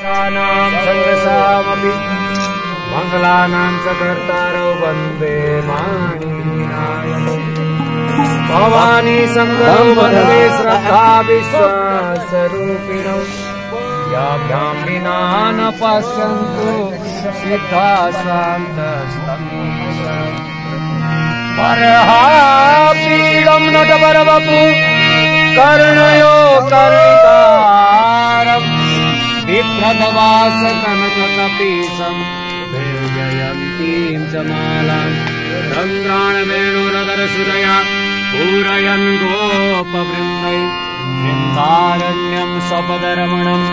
छन्दसामपि मङ्गलानां च कर्तारौ वन्दे माणिनायकौ भवानी शङ्करौ वन्दे श्रद्धा विश्वस्वरूपिणौ याभ्यां विना न पश्यन्तु सिद्धा शान्तस्तमीशम् परहापीडं नटवरवपु कर्णयो कर्णिकारम् बिभ्रतवासकनककपीशं निर्जयन्तीं च मालां रङ्गाणवेणुरदरसुरया पूरयन् गोपवृन्दै वृन्दारण्यं स्वपदरमणं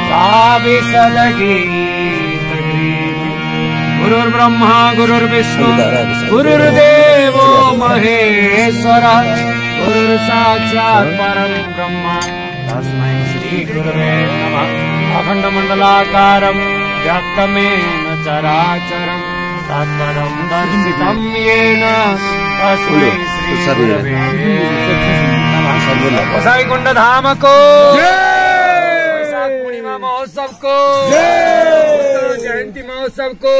साविशदगीतगीतम् गुरुर्ब्रह्मा गुरुर्विष्णु गुरुर्देवो महेश्वरः गुरुर्साक्षात् परं ब्रह्म तस्मै श्री गुरवे नमः। अखण्डमण्डलाकारं व्याप्तमेन चराचरं तत्पदं दर्शितं येन तस्मै श्री गुरवे नमः। गोसाईकुंड धाम को वैशाख पूर्णिमा महोत्सव को जयंती महोत्सव को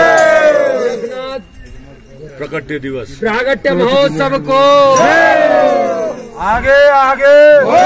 प्रागट्य दिवस प्रागट्य महोत्सव को आगे आगे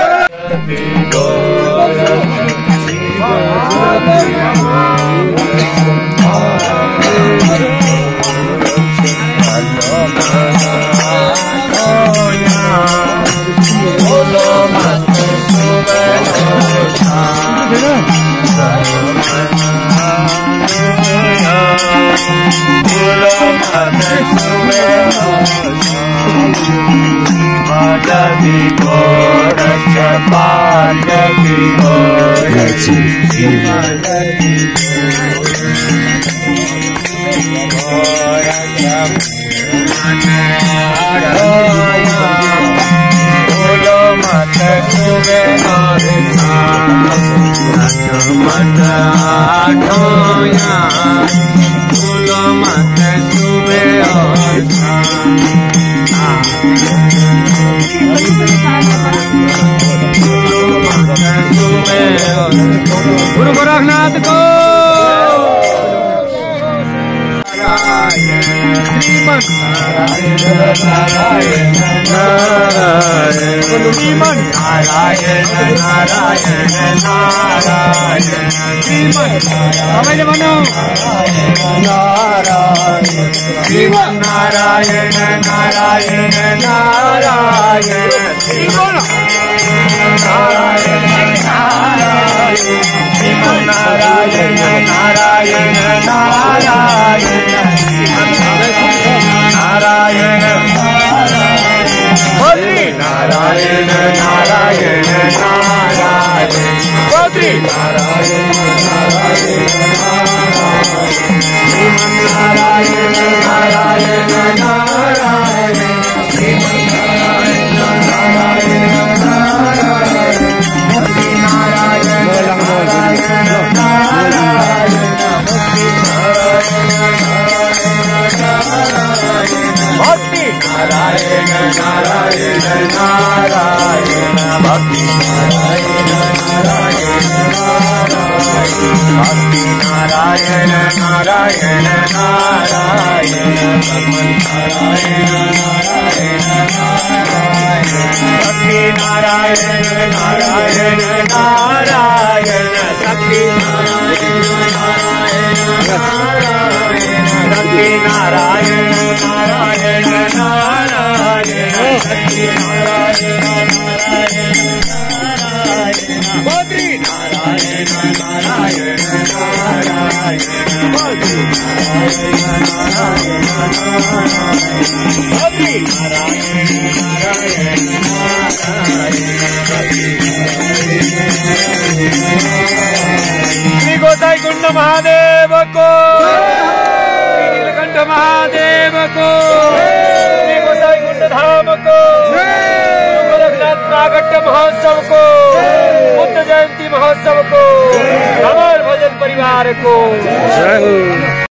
गुरु गोरखनाथ को श्रीमन नारायण नारायण श्रीमन नारायण नारायण नारायण श्रीमन समझ बनो नारायण श्रीमन नारायण नारायण नारायण श्रीमन नारायण नारायण श्रीमन नारायण नारायण नारायण नारायण बद्री नारायण नारायण नारायण बद्री नारायण नारायण श्रीमन नारायण नारायण नारायण श्रीमन नारायण नारायण नारायण बद्री नारायण नारायण नारायण भक्ति नारायण नारायण नारायण भक्ति नारायण नारायण भक्ति नारायण नारायण नारायण भक्ति नारायण नारायण नारायण शक्ति नारायण नारायण शक्ति नारायण नारायण नारायण शक्ति नारायण नारायण बद्री नारायण नारायण नारायण बद्री नारायण नारायण बद्री नारायण नारायण श्री गोसाईकुंड महादेव को नीलकंठ महादेव को श्री गोसाईकुंड धाम को गोरखनाथ प्रागट्य महोत्सव को बुद्ध जयंती महोत्सव को हमारे भजन परिवार को जय हो।